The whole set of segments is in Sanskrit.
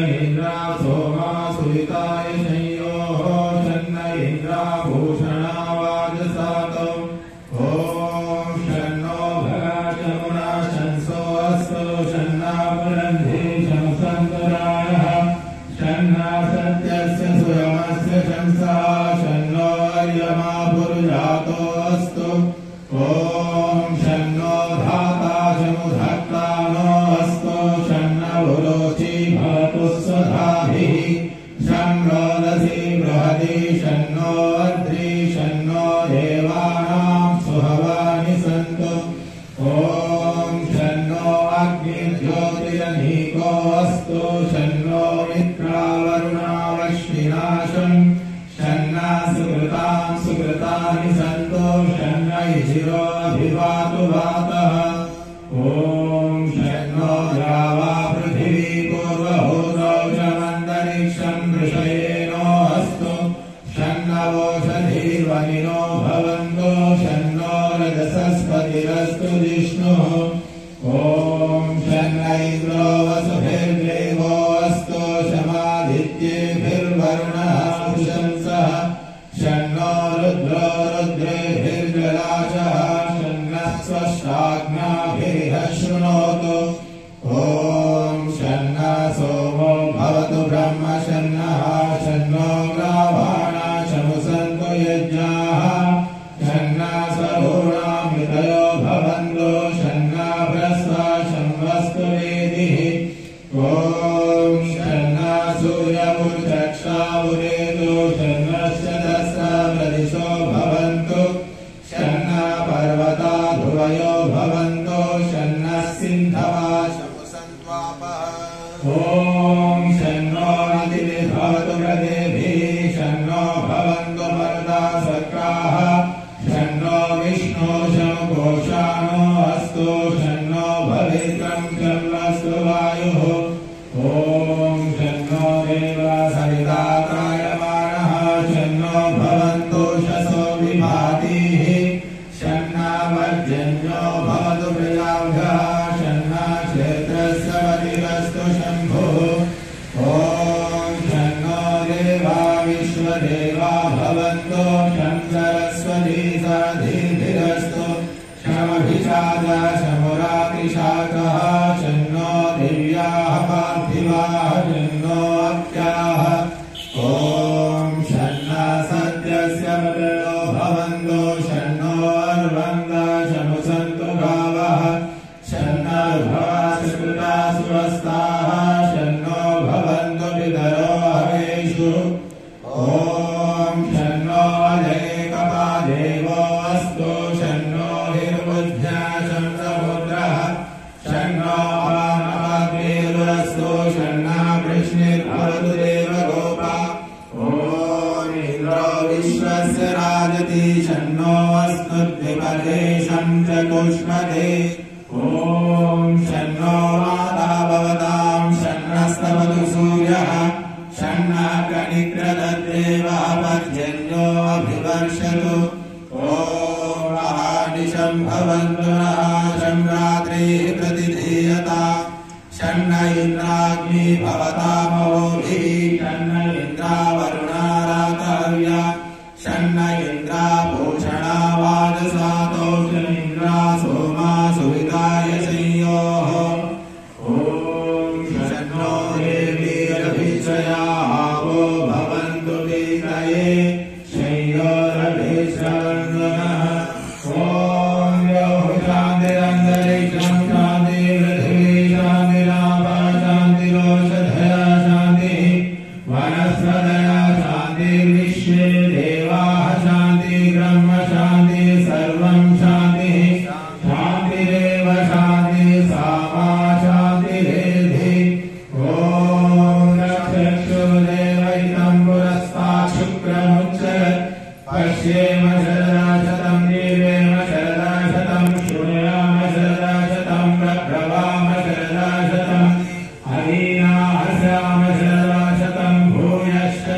इन्द्रा सोमा सुविताय संयोः शन्न इन्द्रा भूषणावाजसातौ ॐ शन्नो भगा चमुना शंसो अस्तु शन्ना पुरन्धे शंसन्तरायः शन्ना सत्यस्य सुयमस्य शंसा शन्नो अर्यमा पुरुजातो अस्तु ॐ शन्नो धाता शमुधत्ता नो अस्तु शन्न भुरोचि भवतु स्वधाभिः शन्नो दधि बृहति शन्नो अध्रि शन्नो देवानां सुहवानि सन्तु ॐ शन्नो अग्निज्योतिरनीको अस्तु शन्नो मित्रावरुणावश्विनाशम् शन्ना सुकृतां सुकृतानि सन्तु शन्न इजिरो अभिवातु वातः ॐ शन्नो द्यावा पृथिवी पूर्वभूतौ चमन्तरिक्षं वृषयेनो अस्तु शन्नवोषधीर्वनिनो भवन्तु शन्नो रजसस्पतिरस्तु जिष्णुः ॐ शन्न इन्द्रो वसुभिर्देवो अस्तु शमादित्येभिर्वरुणः पुषंसः शन्नो रुद्रो रुद्रेभिर्जलाशः शन्नः स्वष्टाज्ञाभिः शृणोतु ॐ शन्नः सोमो भवतु ब्रह्म शन्नः शन्नो ग्रावाणा शमुसन्तु यज्ञाः शन्नः स्वरूणामृतयो भवन्तु शन्नः भ्रस्वा शंवस्तु वेदिः ॐ शन्नः सूर्यमुर्चक्षावुरेतु शन्नश्च दस्रप्रदिशो भवन्तु शन्नः पर्वता ध्रुवयो भवन्तु शन्नः सिन्धवा शमुसन्त्वापः ॐ शन्नो नदिभिर्भवतु व्रतेभिः शन्नो भवन्तु मरुता सक्राः शन्नो विष्णो शमुघोषाणो अस्तु शन्नो भवेत्रं शन्नस्तु वायुः ॐ शन्नो देवा सविता त्रायमाणः शन्नो भवन्तु शसो विभातिः शन्ना पर्जन्यो भवतु प्रजाभ्यः शन्ना क्षेत्रस्य वतिरस्तु शम्भुः ॐ शन्नो देवा विश्वदेवा भवन्तु शं सरस्वती साधीभिरस्तु शमभिषादा शमुरातिशाकः शन्नो दिव्याः पार्थिवाः शन्नो अप्याः ॐ शन्नः सत्यस्य मृतो भवन्तु शन्नो अर्वङ्गा शमुसन्तु गावः शन्नर्भवा सुकृता सुवस्ताः शन्नो भवन्तु पितरो हवेषु ॐ शन्नो अजयेकपा देवो अस्तु शन्नो हिर्बुद्ध्या शंसमुद्रः शन्नो अपानपाद्वेरुरस्तु शन्नः कृष्णिर्भवतु देवगोपा ॐ इन्द्रो विश्वस्य राजति शन्नो अस्तु द्विपदे शं चतुष्पदे ॐ शन्नो माता भवतां शन्नस्तवतु सूर्यः शन्नः कनिक्रदद्देवः पर्जन्यो अभिवर्षतु ॐ महानिशं भवन्तु नः शं रात्रिः प्रतिधीयता शन्न इन्द्राग्नि भवतामवोभिः शन्न इन्द्रावरुणारातव्या शन्न इन्द्रा भूषणावाजसातौ शनिन्द्रा सोमा सुविताय संयोः ॐ शन्नो देवीरभिश्रयावो भवन्तु वीतये शय्योरभिश्रवन्वनः ॐ योः शान्तिरन्तरिक्षं शान्तिर्पृथिवी शान्तिरापः शान्तिरोषधया शान्तिः वनस्पतयः शान्तिर्विश्वे देवाः शान्तिः ब्रह्म शान्तिः सर्वं शान्तिः शान्तिरेव शान्तिः सा मा शान्तिरेधि ॐ रक्षक्षुदेवैतं पुरस्तात् शुक्रमुच्चरत् पश्येम शरदाशतं जीवेम शरदाशतं शृणुयाम शरदाशतं प्रभवाम शरदाशतं हरीना हस्याम शरदाशतं भूयश्च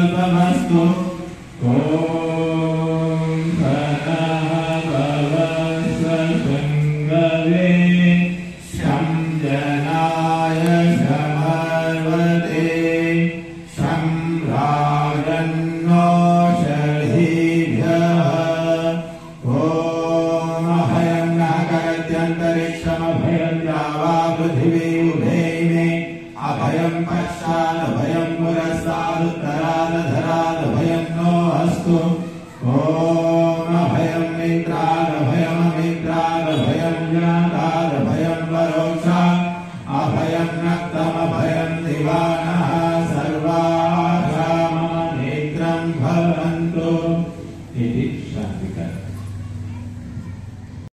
स्वल्पमस्तु ॐ शं जनाय शमर्वते शं राजन्नोषधीभ्यः ॐ अभयं नागरत्यन्तरिक्षमभयं द्यावा पृथिवी उभयमे अभयं पश्चादभयं पुरस्तादुत्तरादधरादभयं नो अस्तु ॐ अभयं नेत्रादभयम्